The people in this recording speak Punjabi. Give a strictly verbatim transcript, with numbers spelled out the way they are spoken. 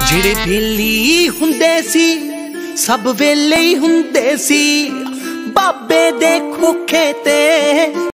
ਜਿਹੜੇ ਵੇਲੀ ਹੁੰਦੇ ਸੀ ਸਭ ਵੇਲੇ ਹੀ ਹੁੰਦੇ ਸੀ, ਬਾਬੇ ਦੇ ਖੋਖੇ ਤੇ